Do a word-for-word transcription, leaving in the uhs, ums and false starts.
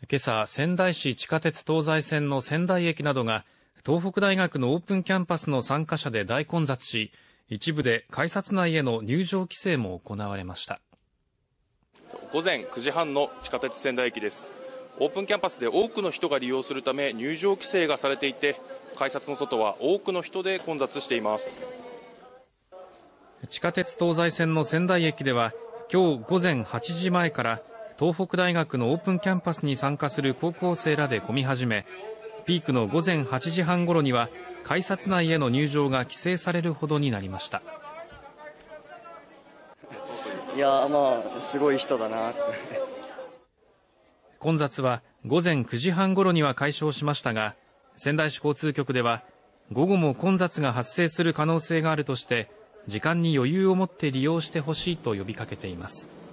今朝、仙台市地下鉄東西線の仙台駅などが東北大学のオープンキャンパスの参加者で大混雑し、一部で改札内への入場規制も行われました。 午前くじはんの地下鉄仙台駅です。オープンキャンパスで多くの人が利用するため入場規制がされていて、改札の外は多くの人で混雑しています。 地下鉄東西線の仙台駅では今日午前はちじまえから東北大学のオープンキャンパスに参加する高校生らで混み始め、ピークの午前はちじはんごろには改札内への入場が規制されるほどになりました。 いやまあすごい人だなって混雑は午前くじはんごろには解消しましたが、仙台市交通局では午後も混雑が発生する可能性があるとして、時間に余裕を持って利用してほしいと呼びかけています。